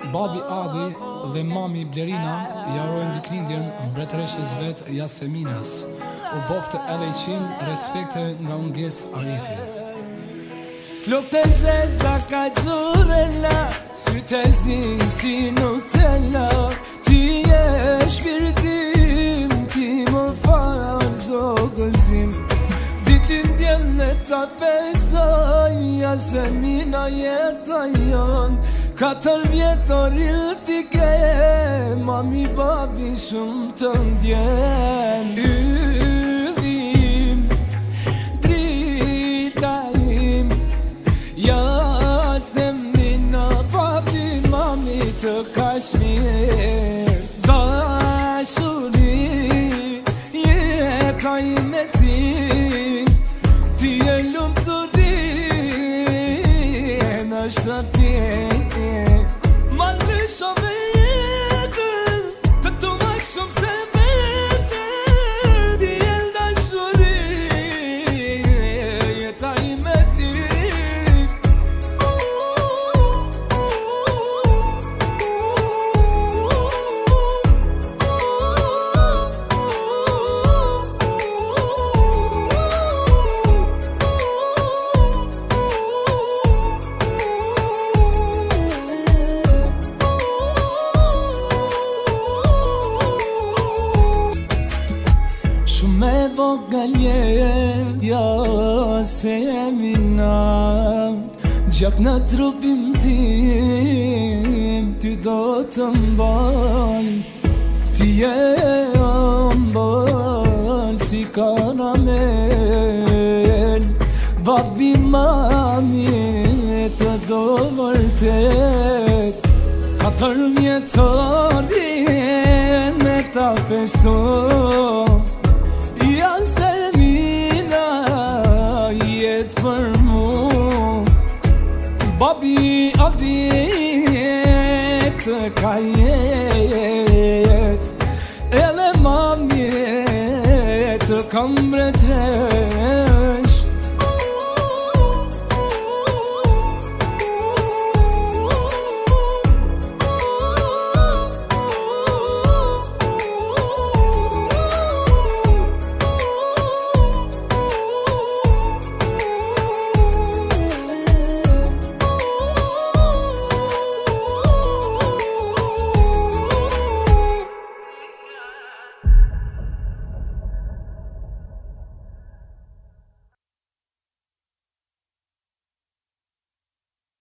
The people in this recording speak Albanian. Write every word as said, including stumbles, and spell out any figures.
Babi Adi dhe mami Blerina jarojnë ditëlindjen mbretëreshës vet Jaseminas. U boftë e lejqim, respekte nga Unges Arifi. Flokët e zeza ka gjurella, sytë e zinë si Nutella. Ti e shpirtim, ti më falë gjo gëzim. Ditëlindjen e ta festoj, Jasemina jeta jon. Katër vjetor il t'i ke, mami babi shumë të ndjen. Ydhim, drita im, Jasemina babi mami të Kashmir. Dashuri, jeta ime ti, ti e lumë të rin, është atje. Ma nësho me jetën, të tu ma shumë se vetën. Ti e l'dashuri, jeta ime ti. Shumë e vogalje, Jasemina, gjak në trupin tim, ty do të mbaj. Ti e ambal si karamel, babi mami të do vërtet. Katër vjetorin me ta festo, Jasemina jetë për mu. Babi Adi të ka jet, edhe mami të kam mbretret.